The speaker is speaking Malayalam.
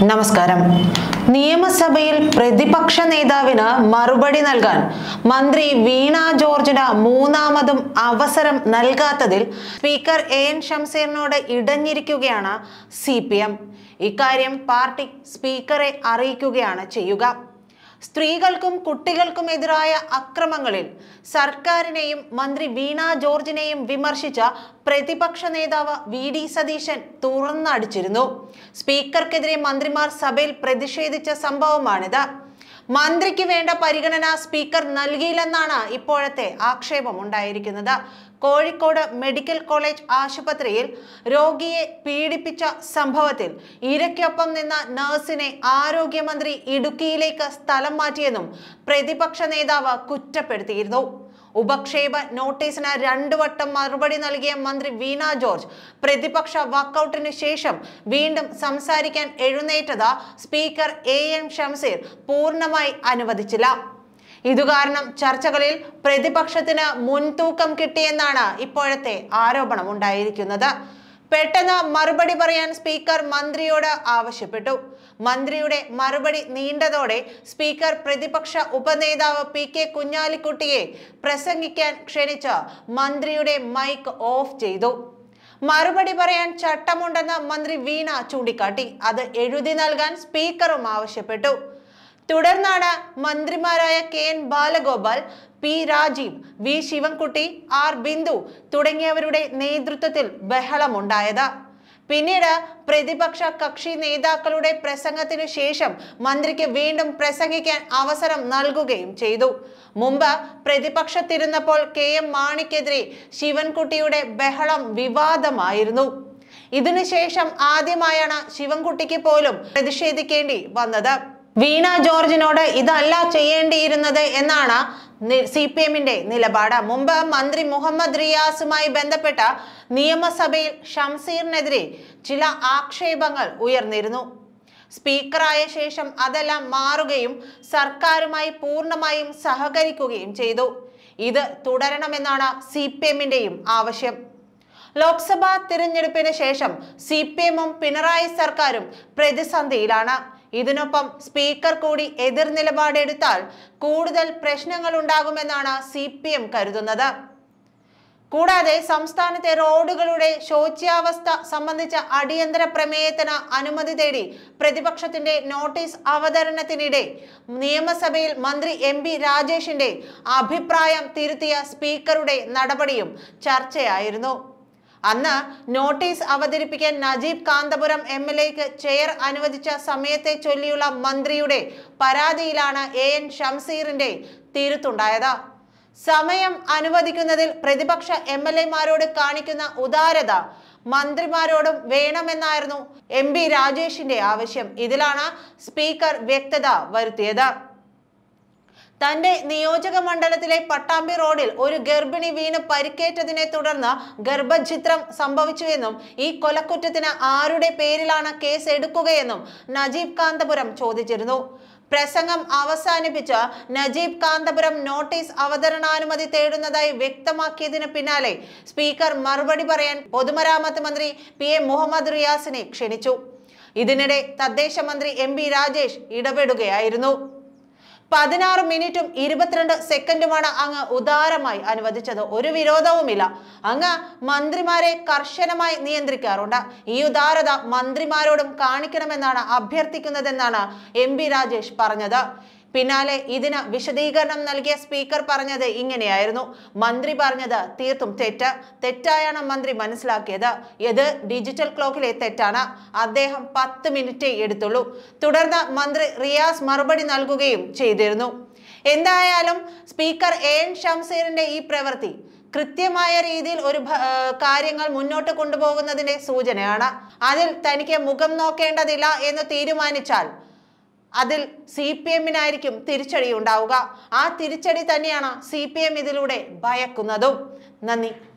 നമസ്കാരം. നിയമസഭയിൽ പ്രതിപക്ഷ നേതാവിന് മറുപടി നൽകാൻ മന്ത്രി വീണ ജോർജിന് മൂന്നാമതും അവസരം നൽകാത്തതിൽ സ്പീക്കർ എൻ ഷംസീറിനോട് ഇടഞ്ഞിരിക്കുകയാണ് CPM. ഇക്കാര്യം പാർട്ടി സ്പീക്കറെ അറിയിക്കുകയാണ് ചെയ്യുക. സ്ത്രീകൾക്കും കുട്ടികൾക്കും എതിരായ അക്രമങ്ങളിൽ സർക്കാരിനെയും മന്ത്രി വീണ ജോർജിനെയും വിമർശിച്ച പ്രതിപക്ഷ നേതാവ് VD സതീശൻ തുറന്നടിച്ചിരുന്നു. സ്പീക്കർക്കെതിരെ മന്ത്രിമാർ സഭയിൽ പ്രതിഷേധിച്ച സംഭവമാണിത്. മന്ത്രിക്ക് വേണ്ട പരിഗണന സ്പീക്കർ നൽകിയില്ലെന്നാണ് ഇപ്പോഴത്തെ ആക്ഷേപം ഉണ്ടായിരിക്കുന്നത്. കോഴിക്കോട് മെഡിക്കൽ കോളേജ് ആശുപത്രിയിൽ രോഗിയെ പീഡിപ്പിച്ച സംഭവത്തിൽ ഇരയ്ക്കൊപ്പം നിന്ന നഴ്സിനെ ആരോഗ്യമന്ത്രി ഇടുക്കിയിലേക്ക് സ്ഥലം മാറ്റിയെന്നും പ്രതിപക്ഷ നേതാവ് കുറ്റപ്പെടുത്തിയിരുന്നു. ഉപക്ഷേപ നോട്ടീസിന് 2 വട്ടം മറുപടി നൽകിയ മന്ത്രി വീണ ജോർജ് പ്രതിപക്ഷ വാക്കൌട്ടിന് ശേഷം വീണ്ടും സംസാരിക്കാൻ എഴുന്നേറ്റത് സ്പീക്കർ AN ഷംസീർ പൂർണ്ണമായി അനുവദിച്ചില്ല. ഇതുകാരണം ചർച്ചകളിൽ പ്രതിപക്ഷത്തിന് മുൻതൂക്കം കിട്ടിയെന്നാണ് ഇപ്പോഴത്തെ ആരോപണം ഉണ്ടായിരിക്കുന്നത്. പെട്ടെന്ന് മറുപടി പറയാൻ സ്പീക്കർ മന്ത്രിയോട് ആവശ്യപ്പെട്ടു. മന്ത്രിയുടെ മറുപടി നീണ്ടതോടെ സ്പീക്കർ പ്രതിപക്ഷ ഉപനേതാവ് PK കുഞ്ഞാലിക്കുട്ടിയെ പ്രസംഗിക്കാൻ ക്ഷണിച്ച് മന്ത്രിയുടെ മൈക്ക് ഓഫ് ചെയ്തു. മറുപടി പറയാൻ ചട്ടമുണ്ടെന്ന് മന്ത്രി വീണ ചൂണ്ടിക്കാട്ടി. അത് എഴുതി നൽകാൻ സ്പീക്കറും ആവശ്യപ്പെട്ടു. തുടർന്നാണ് മന്ത്രിമാരായ KN Balagopal, P Rajeev, V Sivankutty, R Bindu തുടങ്ങിയവരുടെ നേതൃത്വത്തിൽ ബഹളമുണ്ടായത്. പിന്നീട് പ്രതിപക്ഷ കക്ഷി നേതാക്കളുടെ പ്രസംഗത്തിനു ശേഷം മന്ത്രിക്ക് വീണ്ടും പ്രസംഗിക്കാൻ അവസരം നൽകുകയും ചെയ്തു. മുമ്പ് പ്രതിപക്ഷത്തിരുന്നപ്പോൾ KM മാണിക്കെതിരെ ശിവൻകുട്ടിയുടെ ബഹളം വിവാദമായിരുന്നു. ഇതിനുശേഷം ആദ്യമായാണ് ശിവൻകുട്ടിക്ക് പോലും പ്രതിഷേധിക്കേണ്ടി വന്നത്. വീണ ജോർജിനോട് ഇതല്ല ചെയ്യേണ്ടിയിരുന്നത് എന്നാണ് CPMന്റെ നിലപാട്. മുമ്പ് മന്ത്രി മുഹമ്മദ് റിയാസുമായി ബന്ധപ്പെട്ട നിയമസഭയിൽ ഷംസീറിനെതിരെ ചില ആക്ഷേപങ്ങൾ ഉയർന്നിരുന്നു. സ്പീക്കറായ ശേഷം അതെല്ലാം മാറുകയും സർക്കാരുമായി പൂർണ്ണമായും സഹകരിക്കുകയും ചെയ്തു. ഇത് തുടരണമെന്നാണ് CPMന്റെയും ആവശ്യം. ലോക്സഭാ തിരഞ്ഞെടുപ്പിന് ശേഷം CPMും പിണറായി സർക്കാരും പ്രതിസന്ധിയിലാണ്. ഇതിനൊപ്പം സ്പീക്കർ കൂടി എതിർ നിലപാടെടുത്താൽ കൂടുതൽ പ്രശ്നങ്ങൾ ഉണ്ടാകുമെന്നാണ് CPM കരുതുന്നത്. കൂടാതെ സംസ്ഥാനത്തെ റോഡുകളുടെ ശോച്യാവസ്ഥ സംബന്ധിച്ച അടിയന്തര പ്രമേയത്തിന് അനുമതി തേടി പ്രതിപക്ഷത്തിന്റെ നോട്ടീസ് അവതരണത്തിനിടെ നിയമസഭയിൽ മന്ത്രി MB രാജേഷിന്റെ അഭിപ്രായം തിരുത്തിയ സ്പീക്കറുടെ നടപടിയും ചർച്ചയായിരുന്നു. അന്ന് നോട്ടീസ് അവതരിപ്പിക്കാൻ നജീബ് കാന്തപുരം MLAക്ക് ചെയർ അനുവദിച്ച സമയത്തെ ചൊല്ലിയുള്ള മന്ത്രിയുടെ പരാതിയിലാണ് AN ഷംസീറിന്റെ തിരുത്തുണ്ടായത്. സമയം അനുവദിക്കുന്നതിൽ പ്രതിപക്ഷ MLAമാരോട് കാണിക്കുന്ന ഉദാരത മന്ത്രിമാരോടും വേണമെന്നായിരുന്നു MB രാജേഷിന്റെ ആവശ്യം. ഇതിലാണ് സ്പീക്കർ വ്യക്തത വരുത്തിയത്. തന്റെ നിയോജക മണ്ഡലത്തിലെ പട്ടാമ്പി റോഡിൽ ഒരു ഗർഭിണി വീണ് പരിക്കേറ്റതിനെ തുടർന്ന് ഗർഭഛിദ്രം സംഭവിച്ചുവെന്നും ഈ കൊലക്കുറ്റത്തിന് ആരുടെ പേരിലാണ് കേസ് എടുക്കുകയെന്നും നജീബ് കാന്തപുരം ചോദിച്ചിരുന്നു. പ്രസംഗം അവസാനിപ്പിച്ച് നജീബ് കാന്തപുരം നോട്ടീസ് അവതരണാനുമതി തേടുന്നതായി വ്യക്തമാക്കിയതിന് പിന്നാലെ സ്പീക്കർ മറുപടി പറയാൻ പൊതുമരാമത്ത് മന്ത്രി PA മുഹമ്മദ് റിയാസിനെ ക്ഷണിച്ചു. ഇതിനിടെ തദ്ദേശ മന്ത്രി MB രാജേഷ് ഇടപെടുകയായിരുന്നു. 16 മിനിറ്റും 22 സെക്കൻഡുമാണ് അങ്ങ് ഉദാരമായി അനുവദിച്ചത്. ഒരു വിരോധവുമില്ല. അങ്ങ് മന്ത്രിമാരെ കർശനമായി നിയന്ത്രിക്കാറുണ്ട്. ഈ ഉദാരത മന്ത്രിമാരോടും കാണിക്കണമെന്നാണ് അഭ്യർത്ഥിക്കുന്നതെന്നാണ് MB രാജേഷ് പറഞ്ഞത്. പിന്നാലെ ഇതിന് വിശദീകരണം നൽകിയ സ്പീക്കർ പറഞ്ഞത് ഇങ്ങനെയായിരുന്നു. മന്ത്രി പറഞ്ഞത് തീർത്തും തെറ്റായാണ് മന്ത്രി മനസ്സിലാക്കിയത്. ഇത് ഡിജിറ്റൽ ക്ലോക്കിലെ തെറ്റാണ്. അദ്ദേഹം 10 മിനിറ്റേ എടുത്തുള്ളൂ. തുടർന്ന് മന്ത്രി റിയാസ് മറുപടി നൽകുകയും ചെയ്തിരുന്നു. എന്തായാലും സ്പീക്കർ AN ഷംസീറിന്റെ ഈ പ്രവൃത്തി കൃത്യമായ രീതിയിൽ ഒരു കാര്യങ്ങൾ മുന്നോട്ട് കൊണ്ടുപോകുന്നതിന്റെ സൂചനയാണ്. അതിൽ തനിക്ക് മുഖം നോക്കേണ്ടതില്ല എന്ന് തീരുമാനിച്ചാൽ അതിൽ CPMനായിരിക്കും തിരിച്ചടി ഉണ്ടാവുക. ആ തിരിച്ചടി തന്നെയാണ് CPM ഇതിലൂടെ ഭയക്കുന്നതും. നന്ദി.